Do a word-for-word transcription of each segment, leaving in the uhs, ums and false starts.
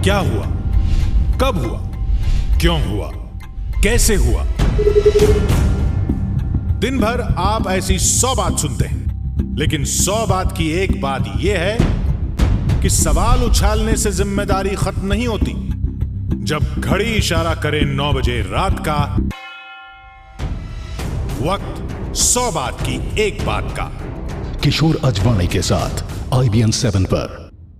क्या हुआ, कब हुआ, क्यों हुआ, कैसे हुआ। दिन भर आप ऐसी सौ बात सुनते हैं, लेकिन सौ बात की एक बात यह है कि सवाल उछालने से जिम्मेदारी खत्म नहीं होती। जब घड़ी इशारा करे नौ बजे रात का, वक्त सौ बात की एक बात का। किशोर अजवाणी के साथ आई बी एन सेवन पर।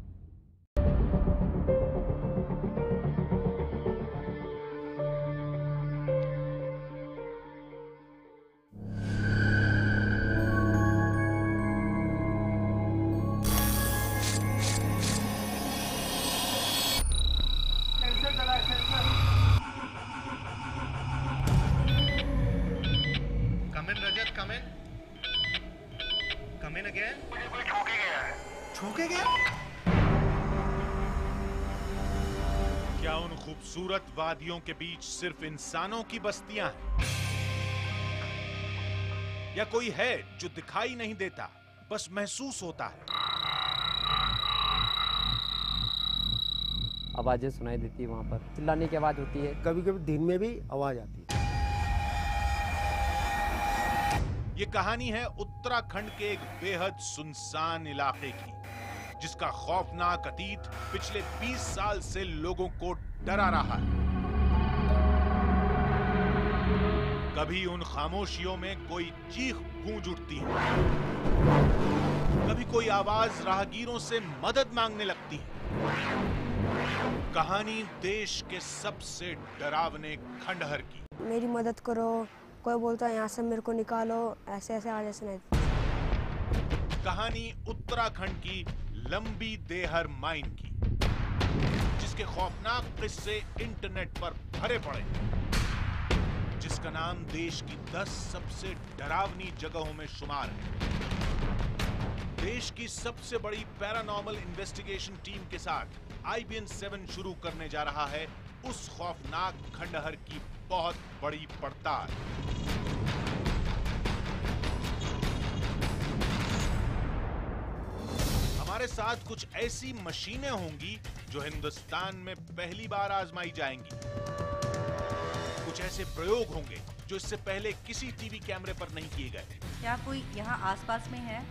क्या उन खूबसूरत वादियों के बीच सिर्फ इंसानों की बस्तियां हैं, या कोई है जो दिखाई नहीं देता, बस महसूस होता है। आवाजें सुनाई देती है, वहां पर चिल्लाने की आवाज होती है, कभी कभी दिन में भी आवाज आती है। ये कहानी है उत्तराखंड के एक बेहद सुनसान इलाके की, जिसका खौफनाक अतीत पिछले बीस साल से लोगों को डरा रहा है। कभी उन खामोशियों में कोई चीख गूंज उठती है, कभी कोई आवाज राहगीरों से मदद मांगने लगती है। कहानी देश के सबसे डरावने खंडहर की। मेरी मदद करो, कोई बोलता है यहाँ से मेरे को निकालो, ऐसे ऐसे आवाजें सुनाई। कहानी उत्तराखंड की लंबी देहर माइन की, जिसके खौफनाक किस्से इंटरनेट पर भरे पड़े, जिसका नाम देश की दस सबसे डरावनी जगहों में शुमार है। देश की सबसे बड़ी पैरानॉर्मल इन्वेस्टिगेशन टीम के साथ आई बी एन सेवन शुरू करने जा रहा है उस खौफनाक खंडहर की बहुत बड़ी पड़ताल। हमारे साथ कुछ ऐसी मशीनें होंगी जो हिंदुस्तान में पहली बार आजमाई जाएंगी। कुछ ऐसे प्रयोग होंगे जो इससे पहले किसी टीवी कैमरे पर नहीं किए गए। क्या कोई यहाँ आसपास में है?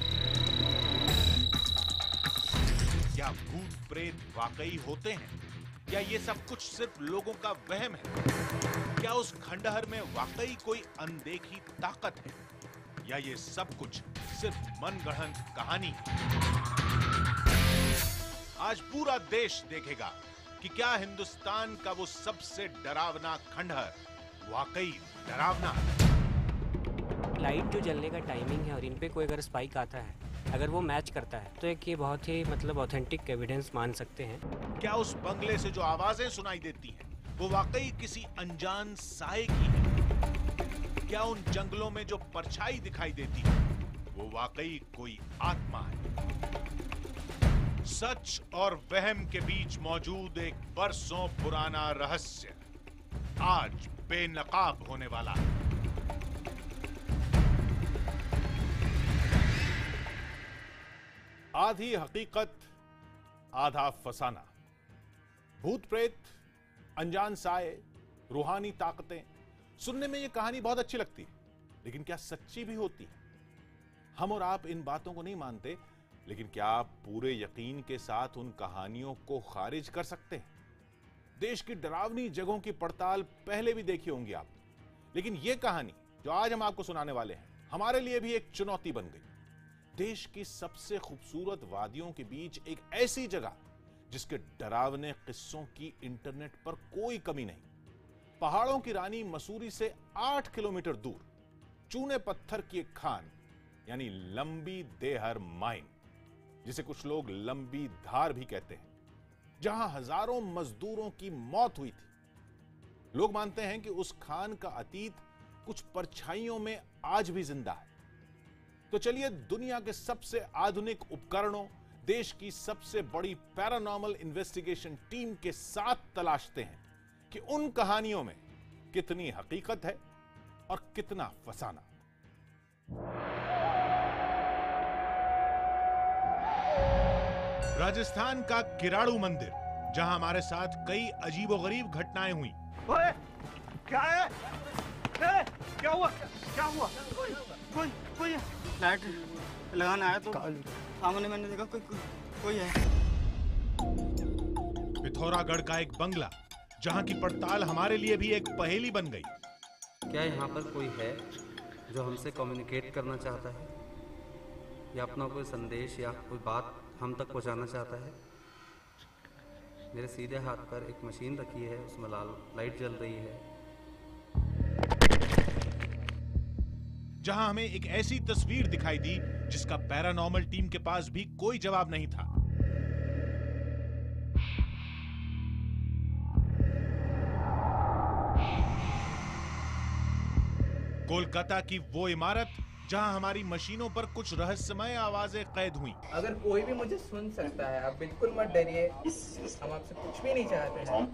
क्या भूत प्रेत वाकई होते हैं, या ये सब कुछ सिर्फ लोगों का वहम है? क्या उस खंडहर में वाकई कोई अनदेखी ताकत है, या ये सब कुछ सिर्फ मनगढ़ंत कहानी है? आज पूरा देश देखेगा कि क्या हिंदुस्तान का वो सबसे डरावना खंडहर वाकई डरावना है। लाइट जो जलने का टाइमिंग है और इन पे कोई अगर स्पाइक आता है, अगर वो मैच करता है, तो एक ये बहुत ही मतलब ऑथेंटिक एविडेंस मान सकते हैं। क्या उस बंगले से जो आवाजें सुनाई देती हैं वो वाकई किसी अनजान साए की है? क्या उन जंगलों में जो परछाई दिखाई देती है वो वाकई कोई आत्मा है? सच और वहम के बीच मौजूद एक बरसों पुराना रहस्य आज बेनकाब होने वाला है। आधी हकीकत आधा फसाना। भूत प्रेत, अनजान साए, रूहानी ताकतें, सुनने में यह कहानी बहुत अच्छी लगती है, लेकिन क्या सच्ची भी होती है? हम और आप इन बातों को नहीं मानते, लेकिन क्या आप पूरे यकीन के साथ उन कहानियों को खारिज कर सकते हैं? देश की डरावनी जगहों की पड़ताल पहले भी देखी होंगी आप, लेकिन यह कहानी जो आज हम आपको सुनाने वाले हैं, हमारे लिए भी एक चुनौती बन गई। देश की सबसे खूबसूरत वादियों के बीच एक ऐसी जगह जिसके डरावने किस्सों की इंटरनेट पर कोई कमी नहीं। पहाड़ों की रानी मसूरी से आठ किलोमीटर दूर चूने पत्थर की एक खान, यानी लंबी देहर माइन, जिसे कुछ लोग लंबी धार भी कहते हैं, जहां हजारों मजदूरों की मौत हुई थी। लोग मानते हैं कि उस खान का अतीत कुछ परछाइयों में आज भी जिंदा है। तो चलिए दुनिया के सबसे आधुनिक उपकरणों, देश की सबसे बड़ी पैरानॉर्मल इन्वेस्टिगेशन टीम के साथ तलाशते हैं कि उन कहानियों में कितनी हकीकत है और कितना फसाना। राजस्थान का किराड़ू मंदिर जहां हमारे साथ कई अजीबोगरीब घटनाएं हुई। ओए, क्या है? ए, क्या हुआ? क्या हुआ? कोई कोई लाइट लगाने आया तो सामने मैंने देखा कोई कोई, कोई है। पिथौरागढ़ का एक बंगला, जहां की पड़ताल हमारे लिए भी एक पहेली बन गई। क्या यहाँ पर कोई है जो हमसे कम्युनिकेट करना चाहता है या अपना कोई संदेश या कोई बात हम तक पहुँचाना चाहता है? मेरे सीधे हाथ पर एक मशीन रखी है, उसमें लाल लाइट जल रही है। जहां हमें एक ऐसी तस्वीर दिखाई दी जिसका पैरानॉर्मल टीम के पास भी कोई जवाब नहीं था। कोलकाता की वो इमारत जहां हमारी मशीनों पर कुछ रहस्यमय आवाजें कैद हुई। अगर कोई भी मुझे सुन सकता है, आप बिल्कुल मत डरिए, हम आपसे कुछ भी नहीं चाहते हैं।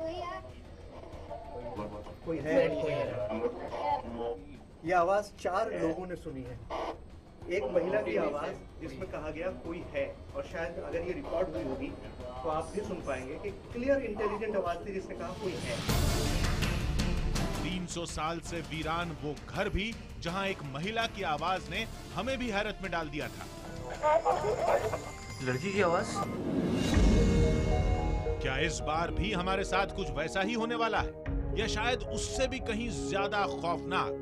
कोई है, कोई है। ये आवाज चार लोगों ने सुनी है। एक महिला की आवाज जिसमें कहा गया कोई है, और शायद अगर ये रिकॉर्ड हुई होगी तो आप भी सुन पाएंगे कि क्लियर इंटेलिजेंट आवाज थी जिसने कहा कोई है। तीन सौ साल से वीरान वो घर भी जहां एक महिला की आवाज ने हमें भी हैरत में डाल दिया था। लड़की की आवाज? क्या इस बार भी हमारे साथ कुछ वैसा ही होने वाला है, या शायद उससे भी कहीं ज्यादा खौफनाक?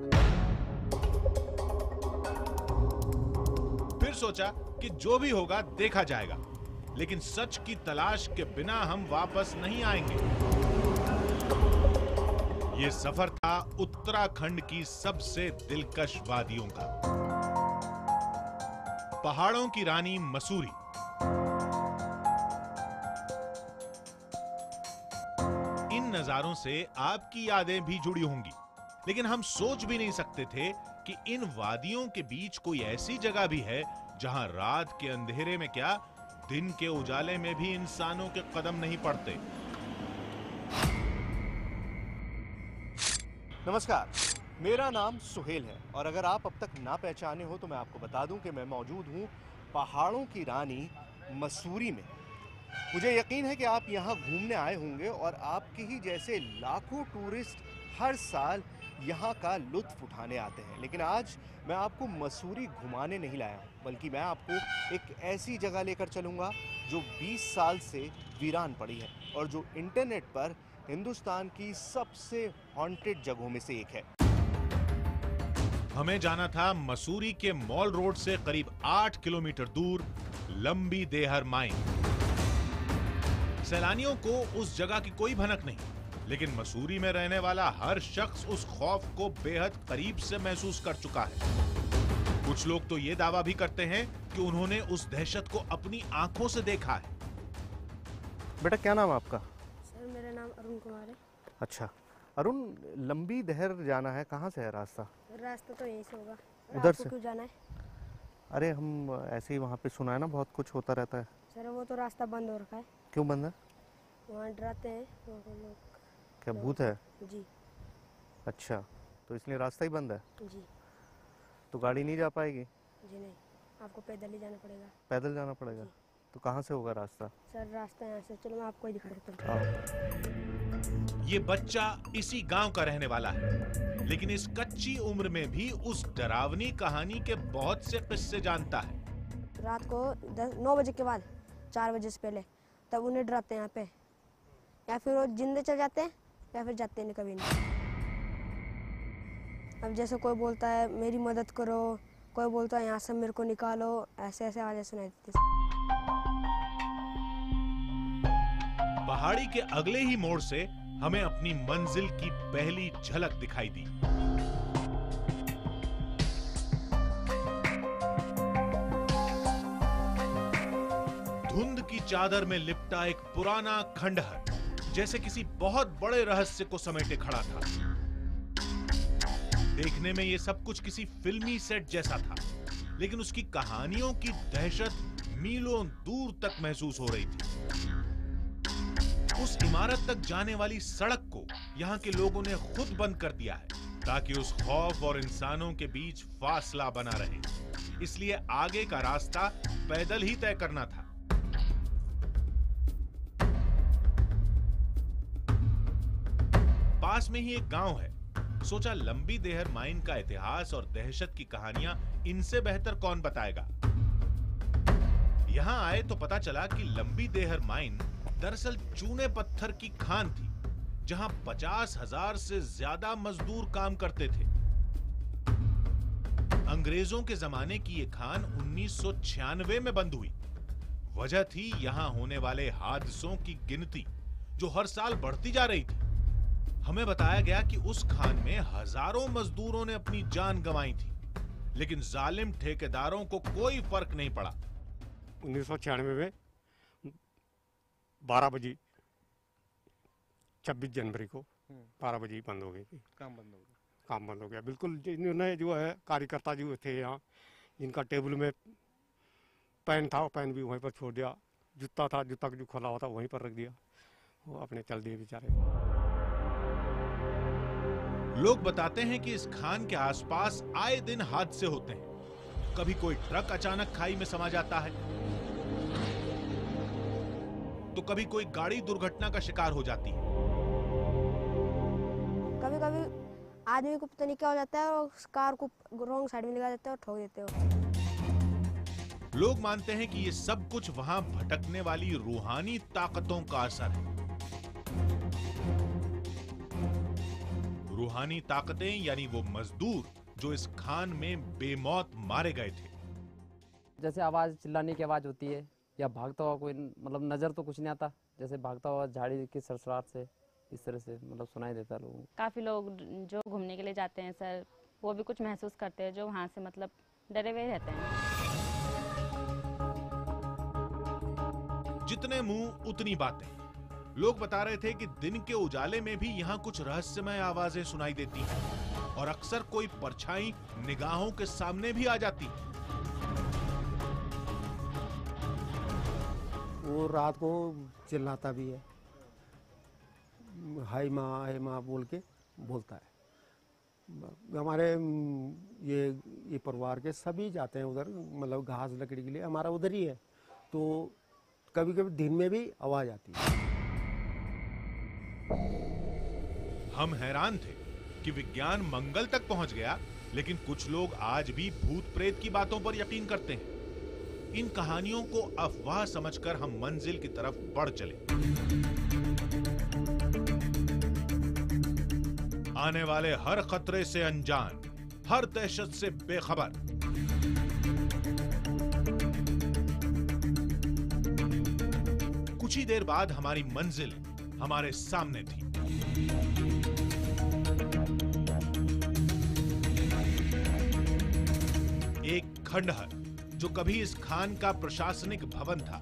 फिर सोचा कि जो भी होगा देखा जाएगा, लेकिन सच की तलाश के बिना हम वापस नहीं आएंगे। ये सफर था उत्तराखंड की सबसे दिलकश वादियों का। पहाड़ों की रानी मसूरी, इन नजारों से आपकी यादें भी जुड़ी होंगी, लेकिन हम सोच भी नहीं सकते थे कि इन वादियों के बीच कोई ऐसी जगह भी है जहां रात के अंधेरे में क्या, दिन के उजाले में भी इंसानों के कदम नहीं पड़ते। नमस्कार, मेरा नाम सुहेल है और अगर आप अब तक ना पहचाने हो तो मैं आपको बता दूं कि मैं मौजूद हूं पहाड़ों की रानी मसूरी में। मुझे यकीन है कि आप यहां घूमने आए होंगे और आपके ही जैसे लाखों टूरिस्ट हर साल यहां का लुत्फ उठाने आते हैं, लेकिन आज मैं आपको मसूरी घुमाने नहीं लाया हूं, बल्कि मैं आपको एक ऐसी जगह लेकर चलूंगा जो बीस साल से वीरान पड़ी है और जो इंटरनेट पर हिंदुस्तान की सबसे हॉन्टेड जगहों में से एक है। हमें जाना था मसूरी के मॉल रोड से करीब आठ किलोमीटर दूर लंबी देहर माइन। सैलानियों को उस जगह की कोई भनक नहीं, लेकिन मसूरी में रहने वाला हर शख्स उस खौफ को बेहद करीब से महसूस कर चुका है। कुछ लोग तो ये दावा भी करते हैं कि उन्होंने उस दहशत को अपनी आंखों से देखा है। बेटा क्या नाम है आपका? सर मेरा नाम अरुण कुमार है। अच्छा अरुण, लंबी दहर जाना है, कहाँ से है रास्ता? रास्ता तो यहीं से होगा। उधर से? क्यों जाना है? अरे हम ऐसे ही वहाँ पे सुना है ना, बहुत कुछ होता रहता है। सर वो तो रास्ता बंद हो रखा है। क्यों बंद है? वहाँ डराते हैं लोग। क्या भूत है? जी। अच्छा, तो इसलिए रास्ता ही बंद है? जी। तो गाड़ी नहीं जा पाएगी? जी नहीं, आपको पैदल ही जाना पड़ेगा। पैदल जाना पड़ेगा? तो कहाँ से होगा रास्ता? सर रास्ता यहाँ से, चलो मैं आपको ही दिखा देता हूँ। ये बच्चा इसी गांव का रहने वाला है, लेकिन इस कच्ची उम्र में भी उस डरावनी कहानी के बहुत से किस्से जानता है। रात को दस नौ बजे के बाद, चार बजे से पहले, तब उन्हें डराते हैं यहाँ पे, या फिर वो जिंदे चल जाते हैं या फिर जाते नहीं कभी नहीं। अब जैसे कोई बोलता है मेरी मदद करो, कोई बोलता है यहाँ से मेरे को निकालो, ऐसे ऐसे आवाजें सुनाई देती। पहाड़ी के अगले ही मोड़ से हमें अपनी मंजिल की पहली झलक दिखाई दी। धुंध की चादर में लिपटा एक पुराना खंडहर जैसे किसी बहुत बड़े रहस्य को समेटे खड़ा था। देखने में यह सब कुछ किसी फिल्मी सेट जैसा था, लेकिन उसकी कहानियों की दहशत मीलों दूर तक महसूस हो रही थी। उस इमारत तक जाने वाली सड़क को यहाँ के लोगों ने खुद बंद कर दिया है, ताकि उस खौफ और इंसानों के बीच फासला बना रहे। इसलिए आगे का रास्ता पैदल ही तय करना था। पास में ही एक गांव है। सोचा लंबी देहर माइन का इतिहास और दहशत की कहानियां इनसे बेहतर कौन बताएगा। यहां आए तो पता चला कि लंबी देहर माइन दरअसल चूने पत्थर की खान थी, जहां पचास हजार से ज्यादा मजदूर काम करते थे। अंग्रेजों के जमाने की यह खान उन्नीस सौ छियानवे में बंद हुई। वजह थी यहां होने वाले हादसों की गिनती, जो हर साल बढ़ती जा रही थी। हमें बताया गया कि उस खान में हजारों मजदूरों ने अपनी जान गंवाई थी, लेकिन जालिम ठेकेदारों को कोई फर्क नहीं पड़ा। उन्नीस सौ छियानवे में बारह बजे छब्बीस जनवरी को बारह बजे बंद हो गई थी। काम बंद हो गया काम बंद हो गया बिल्कुल। इन्होंने जो है कार्यकर्ता जो थे यहाँ, जिनका टेबल में पेन था, वो पेन भी वहीं पर छोड़ दिया। जूता था, जूता जो खोला हुआ था वहीं पर रख दिया। वो अपने चल दिए बेचारे। लोग बताते हैं कि इस खान के आसपास आए दिन हादसे होते हैं। कभी कोई ट्रक अचानक खाई में समा जाता है, तो कभी कोई गाड़ी दुर्घटना का शिकार हो जाती है। कभी कभी आदमी को पता नहीं क्या हो जाता है और कार को रॉन्ग साइड में लगा देते हैं और ठोक देते हो। लोग मानते हैं कि ये सब कुछ वहां भटकने वाली रूहानी ताकतों का असर है। रूहानी ताकतें यानी वो मजदूर जो इस खान में बेमौत मारे गए थे। जैसे आवाज, चिल्लाने की आवाज होती है या भागता हुआ कोई, मतलब नजर तो कुछ नहीं आता, जैसे भागता हुआ झाड़ी की सरसराहट से इस तरह से मतलब सुनाई देता है लोगों को। काफी लोग जो घूमने के लिए जाते हैं सर, वो भी कुछ महसूस करते हैं, जो वहाँ से मतलब डरे हुए रहते हैं। जितने मुंह उतनी बातें। लोग बता रहे थे कि दिन के उजाले में भी यहाँ कुछ रहस्यमय आवाजें सुनाई देती हैं और अक्सर कोई परछाई निगाहों के सामने भी आ जाती है। वो रात को चिल्लाता भी है, हाय माँ हाय माँ बोल के बोलता है। हमारे ये ये परिवार के सभी जाते हैं उधर, मतलब घास लकड़ी के लिए, हमारा उधर ही है। तो कभी कभी दिन में भी आवाज आती है। हम हैरान थे कि विज्ञान मंगल तक पहुंच गया, लेकिन कुछ लोग आज भी भूत प्रेत की बातों पर यकीन करते हैं। इन कहानियों को अफवाह समझकर हम मंजिल की तरफ बढ़ चले। आने वाले हर खतरे से अनजान, हर दहशत से बेखबर। कुछ ही देर बाद हमारी मंजिल हमारे सामने थी। एक खंडहर जो कभी इस खान का प्रशासनिक भवन था,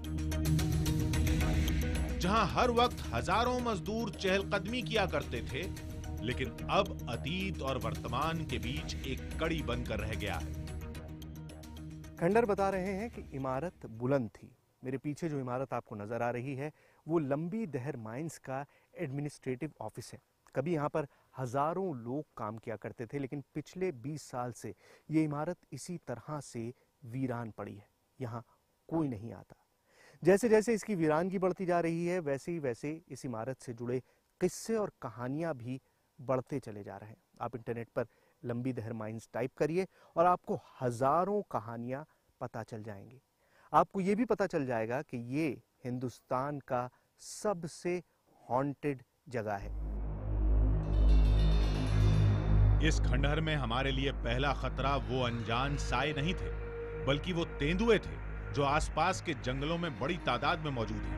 जहां हर वक्त हजारों मजदूर चहलकदमी किया करते थे, लेकिन अब अतीत और वर्तमान के बीच एक कड़ी बनकर रह गया है। खंडहर बता रहे हैं कि इमारत बुलंद थी। मेरे पीछे जो इमारत आपको नजर आ रही है वो लंबी देहर माइंस का एडमिनिस्ट्रेटिव ऑफिस है। कभी यहाँ पर हजारों लोग काम किया करते थे, लेकिन पिछले बीस साल से ये इमारत इसी तरह से वीरान पड़ी है। यहाँ कोई नहीं आता। जैसे जैसे इसकी वीरानगी बढ़ती जा रही है, वैसे ही वैसे इस इमारत से जुड़े किस्से और कहानियां भी बढ़ते चले जा रहे हैं। आप इंटरनेट पर लंबी देहर माइंस टाइप करिए और आपको हजारों कहानियां पता चल जाएंगी। आपको ये भी पता चल जाएगा कि ये हिंदुस्तान का सबसे हॉन्टेड जगह है। इस खंडहर में हमारे लिए पहला खतरा वो अनजान साए नहीं थे, बल्कि वो तेंदुए थे जो आसपास के जंगलों में बड़ी तादाद में मौजूद हैं।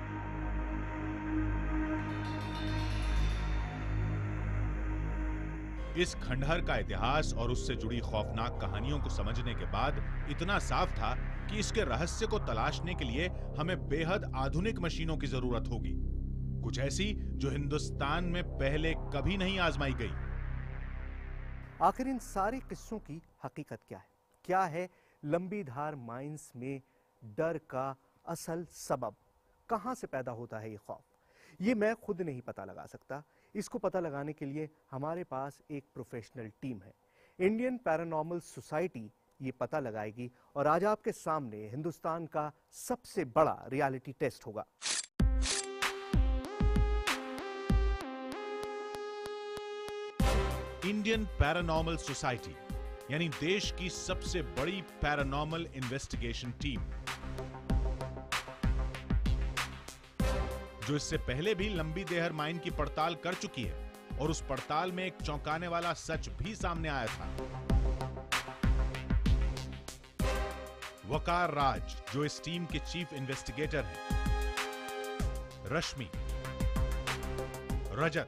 इस खंडहर का इतिहास और उससे जुड़ी खौफनाक कहानियों को समझने के बाद इतना साफ था कि इसके रहस्य को तलाशने के लिए हमें बेहद आधुनिक मशीनों की जरूरत होगी, कुछ ऐसी जो हिंदुस्तान में पहले कभी नहीं आजमाई गई। आखिर इन सारे किस्सों की हकीकत क्या है? क्या है लंबी धार माइंस में डर का असल सबब? कहां से पैदा होता है ये खौफ? ये मैं खुद नहीं पता लगा सकता। इसको पता लगाने के लिए हमारे पास एक प्रोफेशनल टीम है। इंडियन पैरानॉर्मल सोसाइटी ये पता लगाएगी और आज आपके सामने हिंदुस्तान का सबसे बड़ा रियलिटी टेस्ट होगा। इंडियन पैरानॉर्मल सोसाइटी यानी देश की सबसे बड़ी पैरानॉर्मल इन्वेस्टिगेशन टीम, जो इससे पहले भी लंबी देहर माइन की पड़ताल कर चुकी है और उस पड़ताल में एक चौंकाने वाला सच भी सामने आया था। वकार राज जो इस टीम के चीफ इन्वेस्टिगेटर हैं, रश्मि, रजत,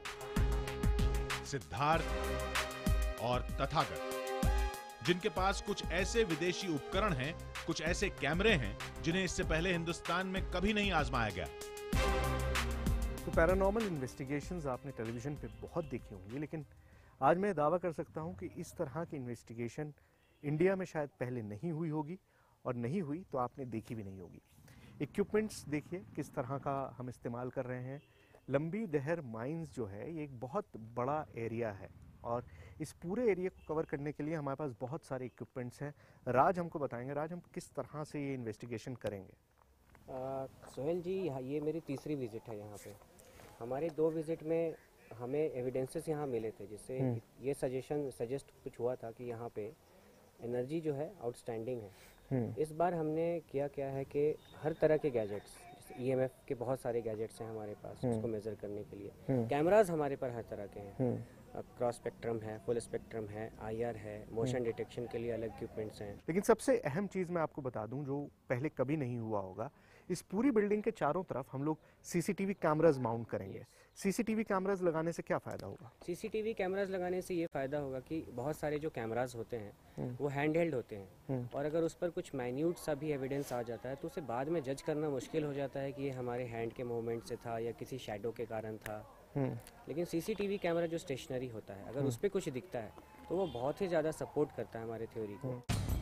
सिद्धार्थ और तथागत, जिनके पास कुछ ऐसे विदेशी उपकरण हैं, कुछ ऐसे कैमरे हैं जिन्हें इससे पहले हिंदुस्तान में कभी नहीं आजमाया गया। तो पैरानॉर्मल इन्वेस्टिगेशंस आपने टेलीविजन पे बहुत देखी होंगी, लेकिन आज मैं दावा कर सकता हूं कि इस तरह की इन्वेस्टिगेशन इंडिया में शायद पहले नहीं हुई होगी, और नहीं हुई तो आपने देखी भी नहीं होगी। इक्विपमेंट्स देखिए किस तरह का हम इस्तेमाल कर रहे हैं। लंबी दहर माइंस जो है ये एक बहुत बड़ा एरिया है, और इस पूरे एरिया को कवर करने के लिए हमारे पास बहुत सारे इक्विपमेंट्स हैं। राज हमको बताएंगे, राज हम किस तरह से ये इन्वेस्टिगेशन करेंगे। सोहेल जी, ये मेरी तीसरी विजिट है यहाँ पे। हमारे दो विजिट में हमें एविडेंसेस यहाँ मिले थे, जिससे ये सजेशन सजेस्ट कुछ हुआ था कि यहाँ पे एनर्जी जो है आउटस्टैंडिंग है। इस बार हमने किया क्या है कि हर तरह के गैजेट्स, जैसे ईएमएफ के बहुत सारे गैजेट्स हैं हमारे पास उसको मेजर करने के लिए। कैमराज हमारे पर हर तरह के हैं, क्रॉस स्पेक्ट्रम है, फुल स्पेक्ट्रम है, आईआर है, मोशन डिटेक्शन के लिए अलग इक्विपमेंट्स हैं। लेकिन सबसे अहम चीज़ मैं आपको बता दूं जो पहले कभी नहीं हुआ होगा, इस पूरी बिल्डिंग के चारों तरफ हम लोग सीसीटीवी कैमरास माउंट करेंगे। सीसीटीवी कैमरास लगाने से क्या फ़ायदा होगा? सीसीटीवी कैमरास लगाने से ये फ़ायदा होगा कि बहुत सारे जो कैमरास होते हैं वो हैंड हेल्ड होते हैं, और अगर उस पर कुछ माइन्यूट सा भी एविडेंस आ जाता है तो उसे बाद में जज करना मुश्किल हो जाता है कि ये हमारे हैंड के मूवमेंट से था या किसी शैडो के कारण था। लेकिन सीसीटीवी कैमरा जो स्टेशनरी होता है, अगर उस पर कुछ दिखता है तो वो बहुत ही ज़्यादा सपोर्ट करता है हमारे थ्योरी को।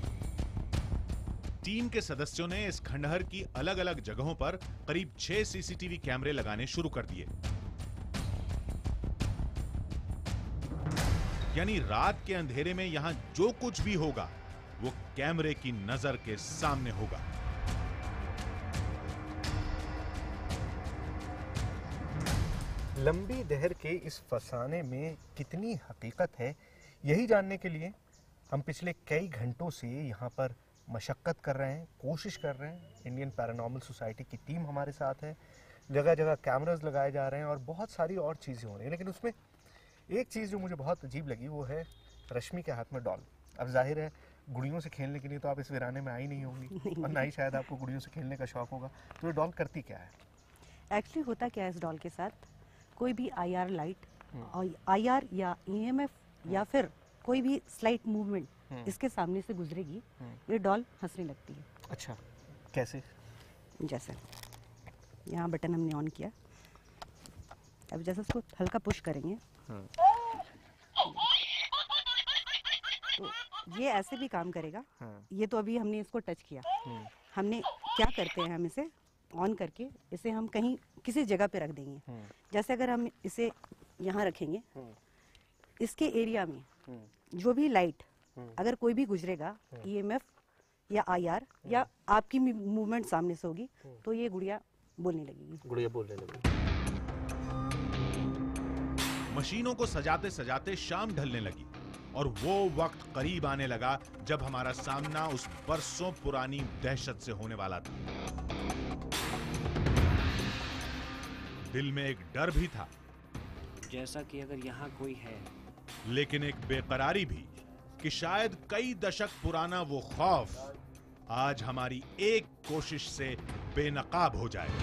टीम के सदस्यों ने इस खंडहर की अलग अलग जगहों पर करीब छह सीसीटीवी कैमरे लगाने शुरू कर दिए। यानी रात के अंधेरे में यहां जो कुछ भी होगा वो कैमरे की नजर के सामने होगा। लंबी दहर के इस फसाने में कितनी हकीकत है, यही जानने के लिए हम पिछले कई घंटों से यहाँ पर मशक्क़त कर रहे हैं, कोशिश कर रहे हैं। इंडियन पैरानॉर्मल सोसाइटी की टीम हमारे साथ है, जगह जगह कैमरास लगाए जा रहे हैं और बहुत सारी और चीज़ें हो रही हैं। लेकिन उसमें एक चीज़ जो मुझे बहुत अजीब लगी वो है रश्मि के हाथ में डॉल। अब जाहिर है गुड़ियों से खेलने के लिए तो आप इस वीराने में आई नहीं होंगी और ना ही शायद आपको गुड़ियों से खेलने का शौक़ होगा, तो ये डॉल करती क्या है? एक्चुअली होता क्या है इस डॉल के साथ, कोई भी आईआर लाइट और आईआर या ईएमएफ या फिर कोई भी स्लाइट मूवमेंट इसके सामने से गुजरेगी, ये डॉल हंसने लगती है। अच्छा, कैसे? जैसे यहाँ बटन हमने ऑन किया, अब जैसे उसको हल्का पुश करेंगे तो ये ऐसे भी काम करेगा। ये तो अभी हमने इसको टच किया, हमने क्या करते हैं, हम इसे ऑन करके इसे हम कहीं किसी जगह पे रख देंगे। जैसे अगर हम इसे यहाँ रखेंगे, इसके एरिया में जो भी लाइट अगर कोई भी गुजरेगा, ईएमएफ या आईआर या आपकी मूवमेंट सामने से होगी तो ये गुड़िया बोलने लगेगी। गुड़िया बोलने लगेगी। मशीनों को सजाते सजाते शाम ढलने लगी और वो वक्त करीब आने लगा जब हमारा सामना उस बरसों पुरानी दहशत से होने वाला था। दिल में एक डर भी था, जैसा कि अगर यहाँ कोई है, लेकिन एक बेकरारी भी कि शायद कई दशक पुराना वो खौफ आज हमारी एक कोशिश से बेनकाब हो जाए।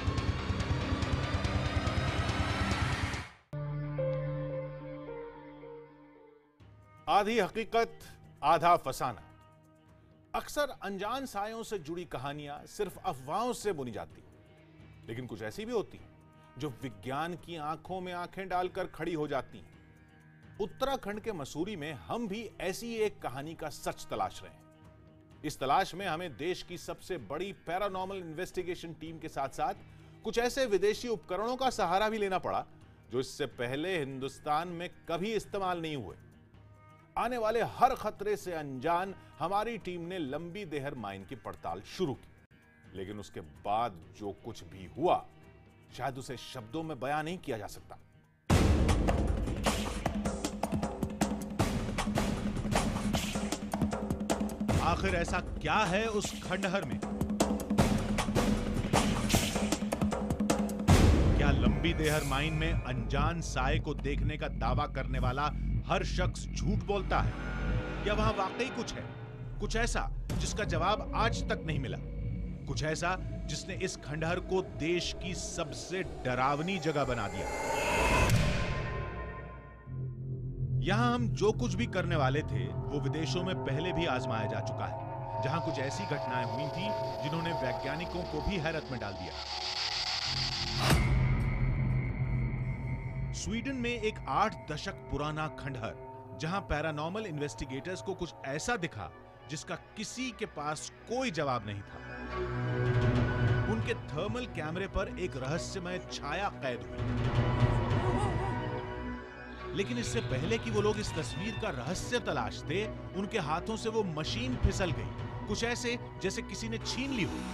आधी हकीकत आधा फसाना। अक्सर अनजान सायों से जुड़ी कहानियां सिर्फ अफवाहों से बुनी जाती, लेकिन कुछ ऐसी भी होती जो विज्ञान की आंखों में आंखें डालकर खड़ी हो जाती हैं। उत्तराखंड के मसूरी में हम भी ऐसी एक कहानी का सच तलाश रहे हैं। इस तलाश में हमें देश की सबसे बड़ी पैरानॉर्मल इन्वेस्टिगेशन टीम के साथ साथ कुछ ऐसे विदेशी उपकरणों का सहारा भी लेना पड़ा जो इससे पहले हिंदुस्तान में कभी इस्तेमाल नहीं हुए। आने वाले हर खतरे से अनजान हमारी टीम ने लंबी देहर माइन की पड़ताल शुरू की, लेकिन उसके बाद जो कुछ भी हुआ शायद उसे शब्दों में बयां नहीं किया जा सकता। आखिर ऐसा क्या है उस खंडहर में? क्या लंबी देहर माइन में अनजान साए को देखने का दावा करने वाला हर शख्स झूठ बोलता है, या वहां वाकई कुछ है, कुछ ऐसा जिसका जवाब आज तक नहीं मिला, कुछ ऐसा जिसने इस खंडहर को देश की सबसे डरावनी जगह बना दिया? यहां हम जो कुछ भी करने वाले थे वो विदेशों में पहले भी आजमाया जा चुका है, जहां कुछ ऐसी घटनाएं हुई थी जिन्होंने वैज्ञानिकों को भी हैरत में डाल दिया। स्वीडन में एक आठ दशक पुराना खंडहर, जहां पैरानॉर्मल इन्वेस्टिगेटर्स को कुछ ऐसा दिखा जिसका किसी के पास कोई जवाब नहीं था। उनके थर्मल कैमरे पर एक रहस्यमय छाया कैद हुई, लेकिन इससे पहले कि वो लोग इस तस्वीर का रहस्य तलाशते, उनके हाथों से वो मशीन फिसल गई, कुछ ऐसे जैसे किसी ने छीन ली हो।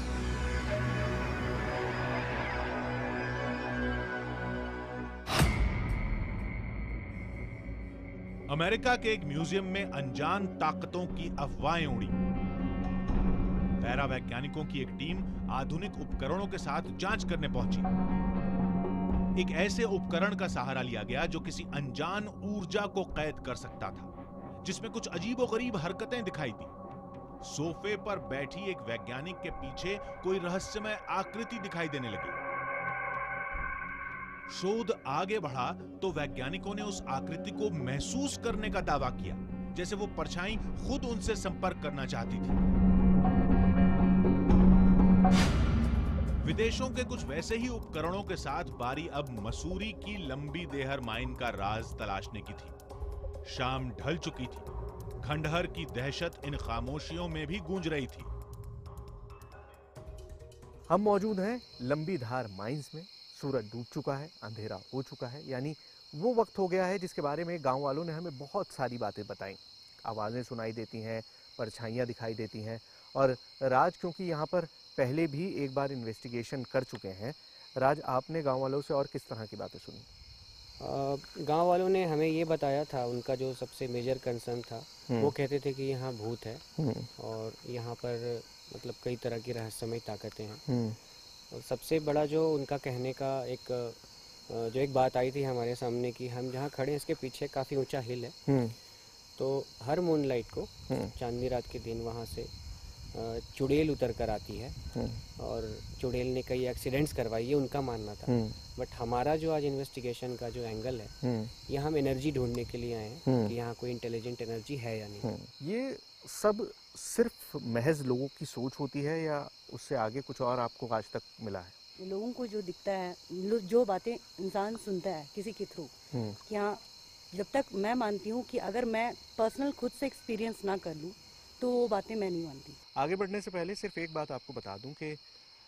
अमेरिका के एक म्यूजियम में अनजान ताकतों की अफवाहें उड़ी। पैरा वैज्ञानिकों की एक टीम आधुनिक उपकरणों के साथ जांच करने पहुंची। एक ऐसे उपकरण का सहारा लिया गया जो किसी अनजान ऊर्जा को कैद कर सकता था, जिसमें कुछ अजीबोगरीब हरकतें दिखाई दी। सोफे पर बैठी एक वैज्ञानिक के पीछे कोई रहस्यमय आकृति दिखाई देने लगी। शोध आगे बढ़ा तो वैज्ञानिकों ने उस आकृति को महसूस करने का दावा किया, जैसे वो परछाई खुद उनसे संपर्क करना चाहती थी। विदेशों के कुछ वैसे ही उपकरणों के साथ बारी अब मसूरी की लंबी देहर माइन का राज तलाशने की थी। शाम ढल चुकी थी, खंडहर की दहशत इन खामोशियों में भी गूंज रही थी। हम मौजूद हैं लंबी धार माइंस में। सूरज डूब चुका है, अंधेरा हो चुका है, यानी वो वक्त हो गया है जिसके बारे में गांव वालों ने हमें बहुत सारी बातें बताई। आवाज़ें सुनाई देती हैं, परछाइयाँ दिखाई देती हैं, और राज क्योंकि यहाँ पर पहले भी एक बार इन्वेस्टिगेशन कर चुके हैं, राज आपने गांव वालों से और किस तरह की बातें सुनी? गांव वालों ने हमें ये बताया था, उनका जो सबसे मेजर कंसर्न था वो कहते थे कि यहाँ भूत है और यहाँ पर मतलब कई तरह की रहस्यमय ताकतें हैं। और सबसे बड़ा जो उनका कहने का एक जो एक बात आई थी हमारे सामने कि हम जहाँ खड़े हैं इसके पीछे काफ़ी ऊंचा हिल है, तो हर मूनलाइट को चांदनी रात के दिन वहाँ से चुड़ैल उतर कर आती है और चुड़ैल ने कई एक्सीडेंट्स करवाई, ये उनका मानना था। बट हमारा जो आज इन्वेस्टिगेशन का जो एंगल है, ये हम एनर्जी ढूंढने के लिए आए हैं कि यहाँ कोई इंटेलिजेंट एनर्जी है या नहीं। ये सब सिर्फ महज लोगों की सोच होती है या उससे आगे कुछ और आपको आज तक मिला है? लोगों को जो दिखता है, जो बातें इंसान सुनता है किसी के थ्रू, यहाँ जब तक मैं मानती हूँ कि अगर मैं पर्सनल खुद से एक्सपीरियंस ना कर लूँ तो वो बातें मैं नहीं मानती। आगे बढ़ने से पहले सिर्फ एक बात आपको बता दूं कि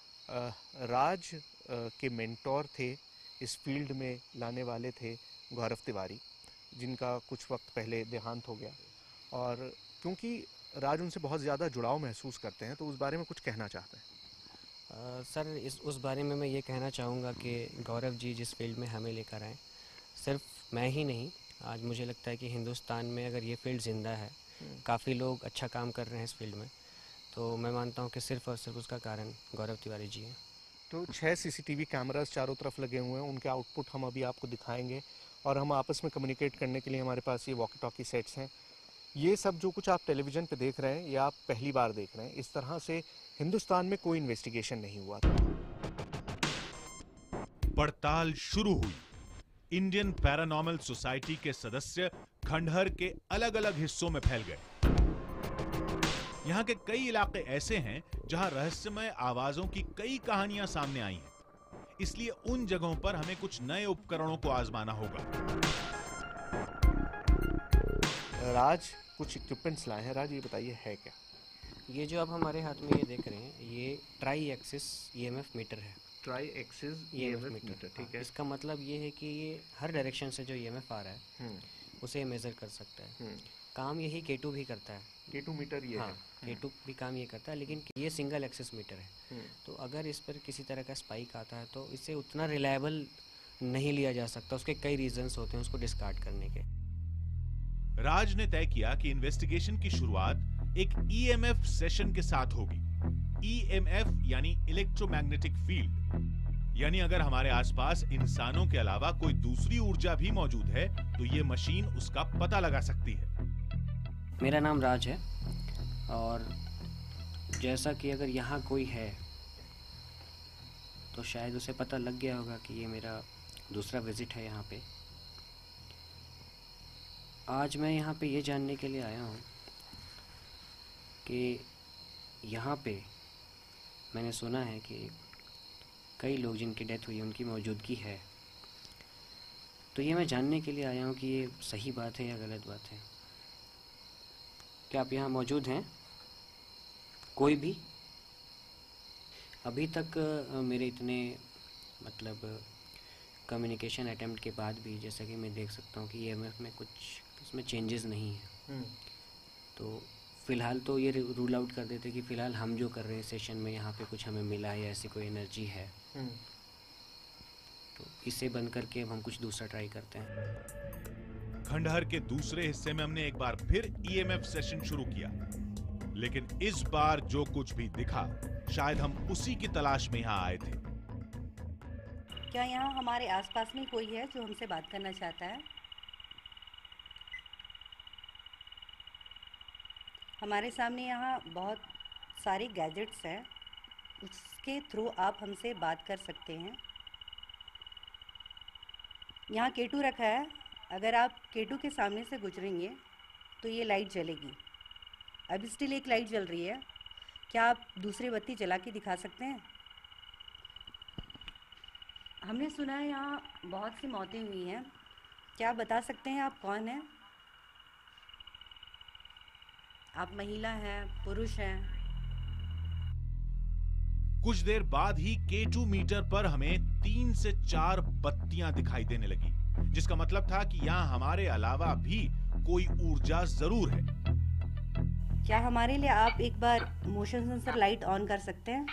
राज के मेंटोर थे, इस फील्ड में लाने वाले थे गौरव तिवारी, जिनका कुछ वक्त पहले देहांत हो गया। और क्योंकि राज उनसे बहुत ज़्यादा जुड़ाव महसूस करते हैं तो उस बारे में कुछ कहना चाहते हैं। आ, सर इस उस बारे में मैं ये कहना चाहूँगा कि गौरव जी जिस फील्ड में हमें लेकर आए, सिर्फ मैं ही नहीं, आज मुझे लगता है कि हिंदुस्तान में अगर ये फील्ड ज़िंदा है, काफ़ी लोग अच्छा काम कर रहे हैं इस फील्ड में, तो मैं मानता हूँ कि सिर्फ और सिर्फ उसका कारण गौरव तिवारी जी हैं। तो छः सीसीटीवी कैमरास चारों तरफ लगे हुए हैं, उनके आउटपुट हम अभी आपको दिखाएंगे और हम आपस में कम्युनिकेट करने के लिए हमारे पास ये वॉकी टॉकी सेट्स हैं। ये सब जो कुछ आप टेलीविज़न पे देख रहे हैं या आप पहली बार देख रहे हैं, इस तरह से हिंदुस्तान में कोई इन्वेस्टिगेशन नहीं हुआ था। पड़ताल शुरू हुई। इंडियन पैरानॉर्मल सोसाइटी के सदस्य खंडहर के अलग अलग हिस्सों में फैल गए। यहाँ के कई इलाके ऐसे हैं जहां रहस्यमय आवाजों की कई कहानियां सामने आई हैं, इसलिए उन जगहों पर हमें कुछ नए उपकरणों को आजमाना होगा। राज कुछ इक्विपमेंट्स लाए हैं, राज ये बताइए है क्या? ये जो आप हमारे हाथ में ये देख रहे हैं, ये ट्राई एक्सिस ईएमएफ मीटर है। ट्राई एक्सिस ईएमएफ मीटर, ठीक है। इसका मतलब ये है कि ये हर डायरेक्शन से जो ईएमएफ आ रहा है उसे मेजर कर सकता है। काम यही के टू भी करता है। के टू मीटर ये हाँ, है। के टू भी काम ये करता है, लेकिन ये सिंगल एक्सिस मीटर है, तो अगर इस पर किसी तरह का स्पाइक आता है तो इसे उतना रिलायबल नहीं लिया जा सकता। उसके कई रीजंस होते हैं उसको डिस्कार्ड करने के। राज ने तय किया कि इन्वेस्टिगेशन की शुरुआत एक ईएमएफ सेशन के साथ होगी। ईएमएफ यानी इलेक्ट्रोमैग्नेटिक फील्ड, यानी अगर हमारे आसपास इंसानों के अलावा कोई दूसरी ऊर्जा भी मौजूद है तो ये मशीन उसका पता लगा सकती है। मेरा नाम राज है और जैसा कि अगर यहाँ कोई है तो शायद उसे पता लग गया होगा कि ये मेरा दूसरा विज़िट है यहाँ पे। आज मैं यहाँ पे ये जानने के लिए आया हूँ कि यहाँ पे मैंने सुना है कि कई लोग जिनकी डेथ हुई उनकी मौजूदगी है। तो ये मैं जानने के लिए आया हूँ कि ये सही बात है या गलत बात है। क्या आप यहाँ मौजूद हैं? कोई भी? अभी तक मेरे इतने मतलब कम्युनिकेशन अटेम्प्ट के बाद भी जैसा कि मैं देख सकता हूँ कि ईएमएफ में कुछ इसमें चेंजेस नहीं है। तो फ़िलहाल तो ये रूल आउट कर देते कि फ़िलहाल हम जो कर रहे हैं सेशन में यहाँ पे कुछ हमें मिला है या ऐसी कोई एनर्जी है। तो इसे बंद करके अब हम कुछ दूसरा ट्राई करते हैं। खंडहर के दूसरे हिस्से में हमने एक बार फिर ईएमएफ सेशन शुरू किया, लेकिन इस बार जो कुछ भी दिखा शायद हम उसी की तलाश में यहाँ आए थे। क्या यहाँ हमारे आसपास में कोई है जो हमसे बात करना चाहता है? हमारे सामने यहाँ बहुत सारे गैजेट्स हैं, उसके थ्रू आप हमसे बात कर सकते हैं। यहाँ केटू रखा है, अगर आप केटू के सामने से गुजरेंगे तो ये लाइट जलेगी। अब स्टिल एक लाइट जल रही है, क्या आप दूसरी बत्ती जला के दिखा सकते हैं? हमने सुना है यहाँ बहुत सी मौतें हुई हैं, क्या आप बता सकते हैं आप कौन हैं? आप महिला हैं, पुरुष हैं? कुछ देर बाद ही केटू मीटर पर हमें तीन से चार बत्तियां दिखाई देने लगी, जिसका मतलब था कि यहाँ हमारे अलावा भी कोई ऊर्जा जरूर है। क्या हमारे लिए आप एक बार मोशन सेंसर लाइट ऑन कर सकते हैं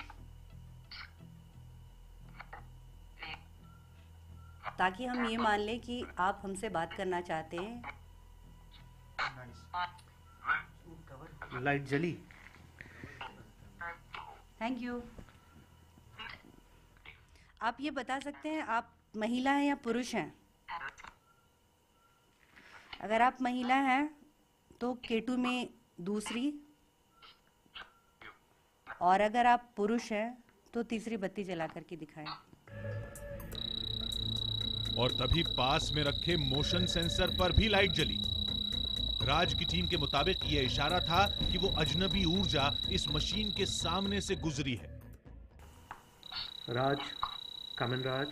ताकि हम ये मान लें कि आप हमसे बात करना चाहते हैं? लाइट जली। Thank you. आप ये बता सकते हैं आप महिला हैं या पुरुष हैं? अगर आप महिला हैं तो केटू में दूसरी, और अगर आप पुरुष हैं तो तीसरी बत्ती जला करके दिखाएं। और तभी पास में रखे मोशन सेंसर पर भी लाइट जली। राज की टीम के मुताबिक यह इशारा था कि वो अजनबी ऊर्जा इस मशीन के सामने से गुजरी है। राज, कमन राज।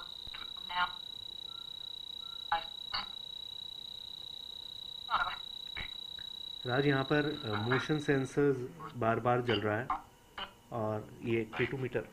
राज, यहाँ पर मोशन सेंसर्स बार बार जल रहा है और ये केटू मीटर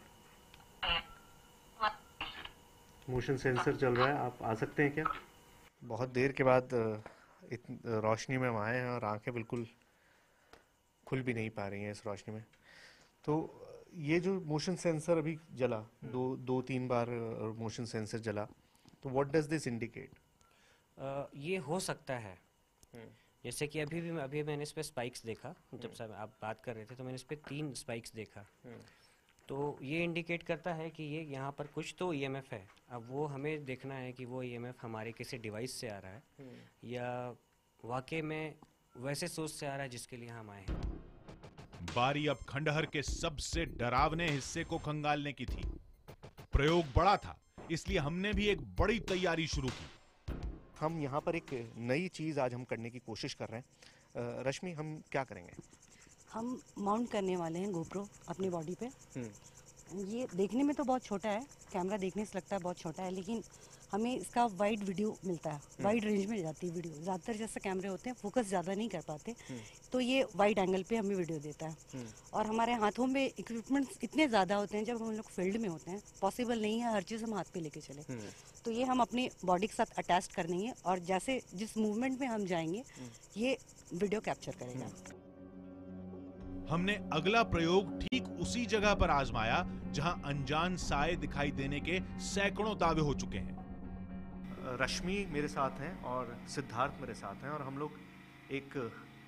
मोशन सेंसर चल रहा है। आप आ सकते हैं क्या? बहुत देर के बाद इतनी रोशनी में हम आए हैं और आंखें बिल्कुल खुल भी नहीं पा रही हैं इस रोशनी में। तो ये जो मोशन सेंसर अभी जला, दो दो तीन बार मोशन सेंसर जला, तो व्हाट डज दिस इंडिकेट? ये हो सकता है जैसे कि अभी भी अभी मैंने इस पे स्पाइक्स देखा, जब सब आप बात कर रहे थे तो मैंने इस पे तीन स्पाइक्स देखा। तो ये इंडिकेट करता है कि ये यहाँ पर कुछ तो ईएमएफ है। अब वो हमें देखना है कि वो ईएमएफ हमारे किसी डिवाइस से आ रहा है या वाकई में वैसे सोर्स से आ रहा है जिसके लिए हम आए हैं। बारी अब खंडहर के सबसे डरावने हिस्से को खंगालने की थी। प्रयोग बड़ा था, इसलिए हमने भी एक बड़ी तैयारी शुरू की। हम यहाँ पर एक नई चीज आज हम करने की कोशिश कर रहे हैं। रश्मि, हम क्या करेंगे? हम माउंट करने वाले हैं गोप्रो अपनी बॉडी पे। ये देखने में तो बहुत छोटा है, कैमरा देखने से लगता है बहुत छोटा है, लेकिन हमें इसका वाइड वीडियो मिलता है, वाइड रेंज में जाती है वीडियो। ज़्यादातर जैसे कैमरे होते हैं फोकस ज़्यादा नहीं कर पाते, तो ये वाइड एंगल पे हमें वीडियो देता है। और हमारे हाथों में इक्विपमेंट्स इतने ज़्यादा होते हैं, जब हम लोग फील्ड में होते हैं पॉसिबल नहीं है हर चीज़ हम हाथ पे लेके चले, तो ये हम अपनी बॉडी के साथ अटैच कर देंगे और जैसे जिस मूवमेंट में हम जाएंगे ये वीडियो कैप्चर करेगा। हमने अगला प्रयोग ठीक उसी जगह पर आजमाया जहां अनजान साए दिखाई देने के सैकड़ों दावे हो चुके हैं। रश्मि मेरे साथ हैं और सिद्धार्थ मेरे साथ हैं और हम लोग एक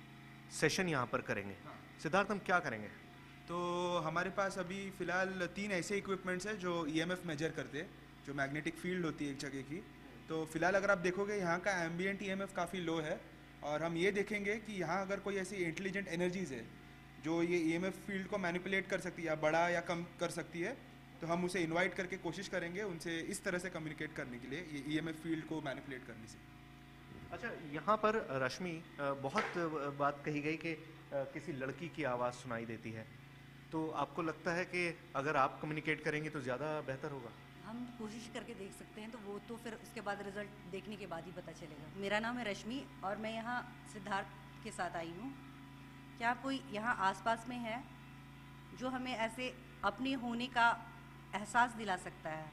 सेशन यहाँ पर करेंगे। सिद्धार्थ, हम क्या करेंगे? तो हमारे पास अभी फ़िलहाल तीन ऐसे इक्विपमेंट्स हैं जो ईएमएफ मेजर करते हैं, जो मैग्नेटिक फील्ड होती है एक जगह की। तो फिलहाल अगर आप देखोगे यहाँ का एम्बिएंट ईएमएफ काफ़ी लो है, और हम ये देखेंगे कि यहाँ अगर कोई ऐसी इंटेलिजेंट एनर्जीज़ है जो ये ईएमएफ फील्ड को मैनिपुलेट कर सकती है या बड़ा या कम कर सकती है, तो हम उसे इनवाइट करके कोशिश करेंगे उनसे इस तरह से कम्युनिकेट करने के लिए, ये ईएमएफ फील्ड को मैनिपुलेट करने से। अच्छा, यहाँ पर रश्मि, बहुत बात कही गई कि किसी लड़की की आवाज़ सुनाई देती है, तो आपको लगता है कि अगर आप कम्युनिकेट करेंगे तो ज़्यादा बेहतर होगा? हम कोशिश करके देख सकते हैं, तो वो तो फिर उसके बाद रिजल्ट देखने के बाद ही पता चलेगा। मेरा नाम है रश्मि और मैं यहाँ सिद्धार्थ के साथ आई हूँ। क्या कोई यहाँ आसपास में है जो हमें ऐसे अपने होने का एहसास दिला सकता है?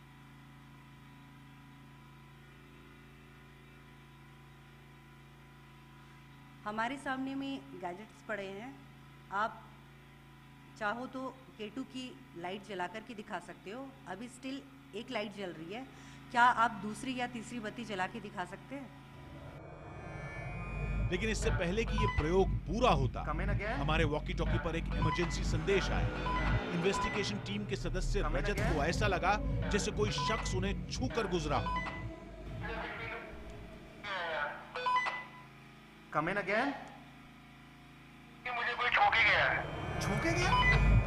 हमारे सामने में गैजेट्स पड़े हैं, आप चाहो तो केटू की लाइट जला कर के दिखा सकते हो। अभी स्टिल एक लाइट जल रही है, क्या आप दूसरी या तीसरी बत्ती जला के दिखा सकते हैं? लेकिन इससे पहले कि ये प्रयोग पूरा होता, हमारे वॉकी टॉकी पर एक इमरजेंसी संदेश आया। इन्वेस्टिगेशन टीम के सदस्य रजत को ऐसा लगा जैसे कोई शख्स उन्हें छूकर गुजरा हो। Come in again? मुझे कोई छू के गया है। छू के गया?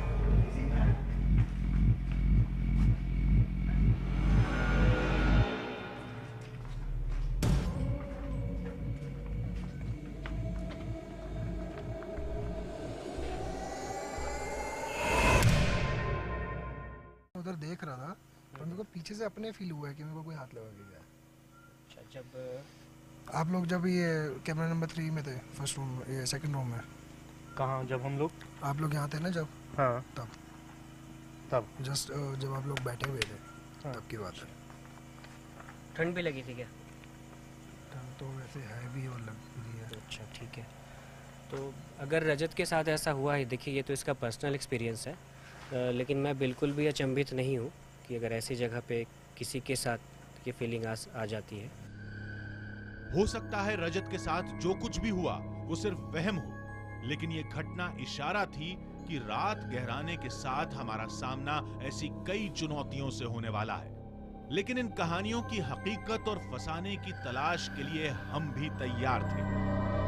उधर देख रहा था, पर मेरे को पीछे से अपने फील हुआ है कि मेरे को कोई हाथ लगा के गया। अच्छा, जब आप लोग जब ये कैमरा नंबर थ्री में थे, फर्स्ट रूम, ये सेकंड रूम में। कहाँ? जब हम लोग आप लोग यहाँ थे ना जब? हाँ। तब तब जस्ट जब आप लोग बैठे हुए थे, हाँ। तब की बात है। ठंड भी लगी थी क्या? ठंड तो वैसे है भी और लग रही है। अच्छा, ठीक है। तो अगर रजत के साथ ऐसा हुआ है, देखिए ये तो इसका पर्सनल एक्सपीरियंस है, आ, लेकिन मैं बिल्कुल भी अचंभित नहीं हूँ कि अगर ऐसी जगह पे किसी के साथ ये फीलिंग आ, आ जाती है। हो सकता है रजत के साथ जो कुछ भी हुआ वो सिर्फ वहम हो, लेकिन ये घटना इशारा थी कि रात गहराने के साथ हमारा सामना ऐसी कई चुनौतियों से होने वाला है। लेकिन इन कहानियों की हकीकत और फसाने की तलाश के लिए हम भी तैयार थे।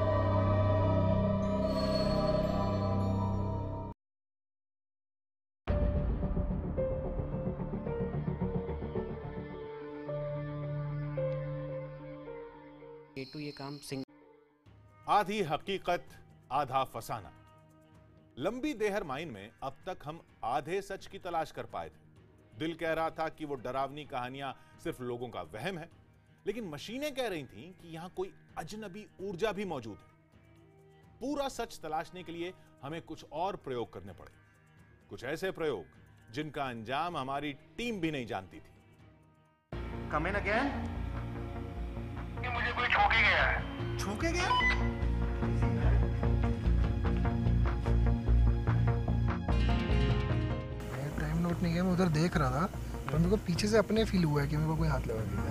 केटू ये काम सिंग आधी हकीकत आधा फसाना। लंबी देहर माइन में अब तक हम आधे सच की तलाश कर पाए थे। दिल कह रहा था कि वो डरावनी कहानियां सिर्फ लोगों का वहम है, लेकिन मशीनें कह रही थीं कि यहां कोई अजनबी ऊर्जा भी मौजूद है। पूरा सच तलाशने के लिए हमें कुछ और प्रयोग करने पड़े, कुछ ऐसे प्रयोग जिनका अंजाम हमारी टीम भी नहीं जानती थी। Come in again? मुझे कोई छू के गया है। छू के गया? मैं टाइम नोट नहीं किया, मैं उधर देख रहा था, पर मेरे को पीछे से अपने फील हुआ है कि मेरे को कोई हाथ लगा के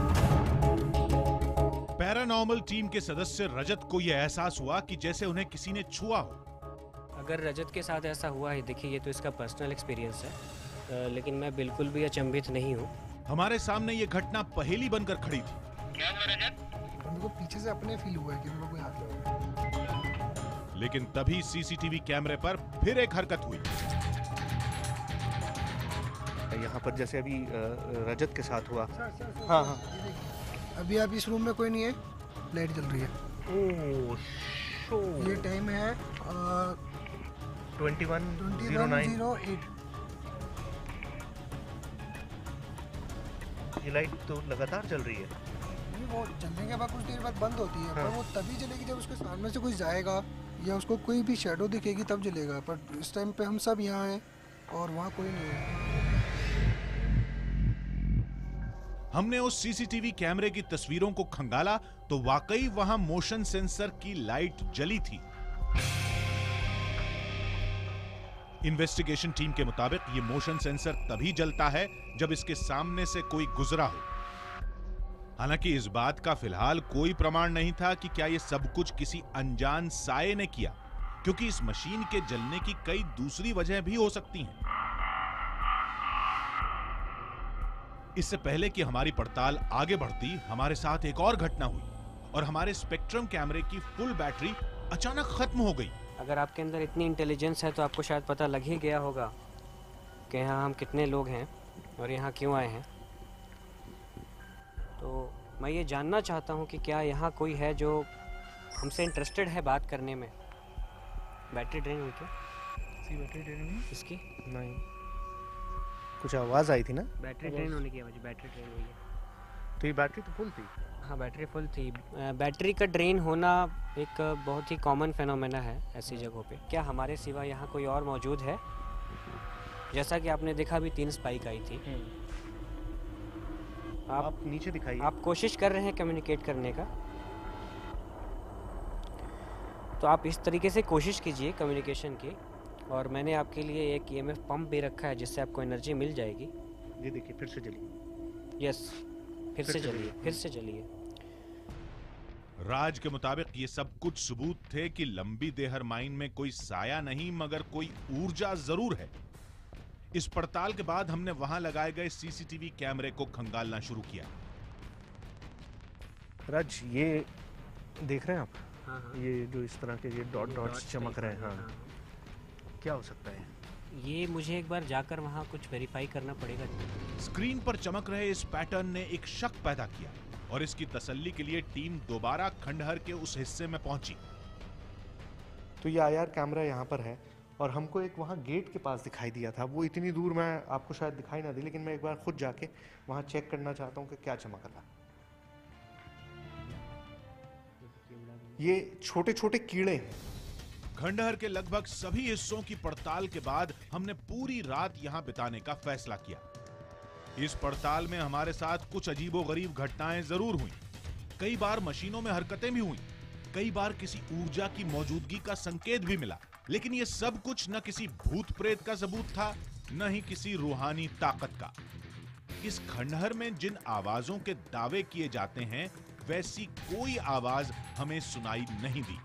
गया। पैरानॉर्मल टीम के सदस्य रजत को यह एहसास हुआ कि जैसे उन्हें किसी ने छुआ हो। अगर रजत के साथ ऐसा हुआ है, देखिए ये तो इसका पर्सनल एक्सपीरियंस है, लेकिन मैं बिल्कुल भी अचंभित नहीं हूँ। हमारे सामने ये घटना पहेली बनकर खड़ी थी। क्या हुआ रजत? मेरे को पीछे से अपने फील हुआ है कि मेरे को कोई हाथ लगा। लेकिन तभी सीसीटीवी कैमरे पर फिर एक हरकत हुई। यहाँ पर जैसे अभी रजत के साथ हुआ। सर, सर, सर, हाँ हाँ। अभी आप इस रूम में कोई नहीं है, लाइट जल रही है। ओह शो। ये टाइम है twenty one zero nine zero eight. ये लाइट तो लगातार चल रही है। नहीं, वो जलने के बाद कुछ देर बाद बंद होती है। हाँ। पर वो तभी जलेगी जब उसके सामने से कोई जाएगा या उसको कोई भी शैडो दिखेगी तब जलेगा। पर इस टाइम पे हम सब यहाँ हैं और वहाँ कोई नहीं है। हमने उस सीसीटीवी कैमरे की तस्वीरों को खंगाला तो वाकई वहां मोशन सेंसर की लाइट जली थी। इन्वेस्टिगेशन टीम के मुताबिक ये मोशन सेंसर तभी जलता है जब इसके सामने से कोई गुजरा हो। हालांकि इस बात का फिलहाल कोई प्रमाण नहीं था कि क्या यह सब कुछ किसी अनजान साये ने किया, क्योंकि इस मशीन के जलने की कई दूसरी वजह भी हो सकती हैं। इससे पहले कि हमारी पड़ताल आगे बढ़ती, हमारे साथ एक और घटना हुई और हमारे स्पेक्ट्रम कैमरे की फुल बैटरी अचानक खत्म हो गई। अगर आपके अंदर इतनी इंटेलिजेंस है तो आपको शायद पता लग ही गया होगा कि यहाँ हम कितने लोग हैं और यहाँ क्यों आए हैं। तो मैं ये जानना चाहता हूँ कि क्या यहाँ कोई है जो हमसे इंटरेस्टेड है बात करने में। बैटरी ड्रेन हुई क्या? इसकी बैटरी ड्रेन हुई? इसकी नहीं, कुछ आवाज़ आई थी ना? बैटरी ड्रेन होने की आवाज़, बैटरी ड्रेन हुई है। तो ये बैटरी तो फुल थी? हाँ, बैटरी फुल थी। बैटरी का ड्रेन होना एक बहुत ही कॉमन फेनोमेना है ऐसी जगहों पे। क्या हमारे सिवा यहाँ कोई और मौजूद है? जैसा कि आपने देखा भी तीन स्पाइक आई थी। आप, आप नीचे दिखाइए। आप कोशिश कर रहे हैं कम्युनिकेट करने का, तो आप इस तरीके से कोशिश कीजिए कम्युनिकेशन की। और मैंने आपके लिए एक ईएमएफ पंप भी रखा है जिससे आपको एनर्जी मिल जाएगी। ये देखिए, फिर से चलिए। यस, फिर से चलिए, फिर से चलिए। राज के मुताबिक ये सब कुछ सबूत थे कि लंबी देहर माइन में कोई साया नहीं मगर कोई ऊर्जा जरूर है। इस पड़ताल के बाद हमने वहां लगाए गए सीसीटीवी कैमरे को खंगालना शुरू किया। राज, ये देख रहे हैं आप? हाँ, हाँ। ये जो इस तरह के ये डॉट डॉट्स चमक रहे हैं, हाँ, हाँ। क्या हो सकता है? ये मुझे एक बार जाकर वहाँ कुछ वेरीफाई करना पड़ेगा। स्क्रीन पर चमक रहे इस पैटर्न ने एक शक पैदा किया और इसकी तसल्ली के लिए टीम दोबारा खंडहर के उस हिस्से में पहुंची। तो ये आईआर कैमरा यहाँ पर है और हमको एक वहाँ गेट के पास दिखाई दिया था। वो इतनी दूर मैं आपको शायद दिखाई ना दी, लेकिन मैं एक बार खुद जाके वहाँ चेक करना चाहता हूँ कि क्या चमक रहा। ये छोटे छोटे कीड़े हैं। खंडहर के लगभग सभी हिस्सों की पड़ताल के बाद हमने पूरी रात यहां बिताने का फैसला किया। इस पड़ताल में हमारे साथ कुछ अजीबोगरीब घटनाएं जरूर हुई। कई बार मशीनों में हरकतें भी हुई, कई बार किसी ऊर्जा की मौजूदगी का संकेत भी मिला, लेकिन यह सब कुछ न किसी भूत प्रेत का सबूत था, न ही किसी रूहानी ताकत का। इस खंडहर में जिन आवाजों के दावे किए जाते हैं, वैसी कोई आवाज हमें सुनाई नहीं दी।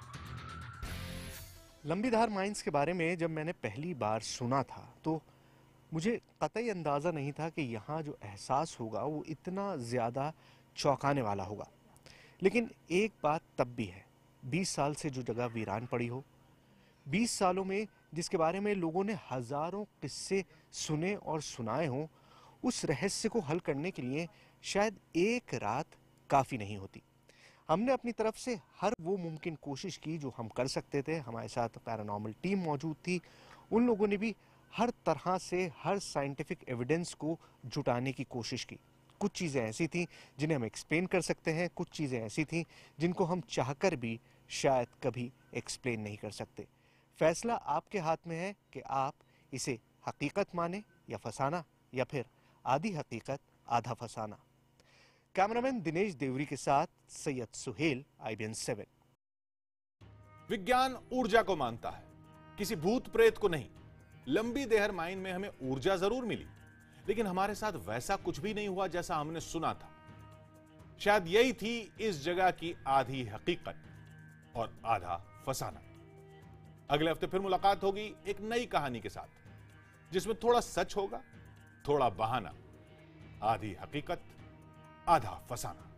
लंबी धार माइंस के बारे में जब मैंने पहली बार सुना था तो मुझे कतई अंदाज़ा नहीं था कि यहाँ जो एहसास होगा वो इतना ज़्यादा चौंकाने वाला होगा। लेकिन एक बात तब भी है, बीस साल से जो जगह वीरान पड़ी हो, बीस सालों में जिसके बारे में लोगों ने हज़ारों किस्से सुने और सुनाए हों, उस रहस्य को हल करने के लिए शायद एक रात काफ़ी नहीं होती। हमने अपनी तरफ से हर वो मुमकिन कोशिश की जो हम कर सकते थे। हमारे साथ पैरानॉर्मल टीम मौजूद थी, उन लोगों ने भी हर तरह से हर साइंटिफिक एविडेंस को जुटाने की कोशिश की। कुछ चीज़ें ऐसी थीं जिन्हें हम एक्सप्लेन कर सकते हैं, कुछ चीज़ें ऐसी थीं जिनको हम चाहकर भी शायद कभी एक्सप्लेन नहीं कर सकते। फैसला आपके हाथ में है कि आप इसे हकीकत माने या फसाना, या फिर आधी हकीकत आधा फसाना। कैमरामैन दिनेश देवरी के साथ Syed Suhel, I B N seven. विज्ञान ऊर्जा को मानता है, किसी भूत प्रेत को नहीं। लंबी देहर माइन में हमें ऊर्जा जरूर मिली, लेकिन हमारे साथ वैसा कुछ भी नहीं हुआ जैसा हमने सुना था। शायद यही थी इस जगह की आधी हकीकत और आधा फसाना। अगले हफ्ते फिर मुलाकात होगी एक नई कहानी के साथ, जिसमें थोड़ा सच होगा, थोड़ा बहाना। आधी हकीकत, आधा फसाना।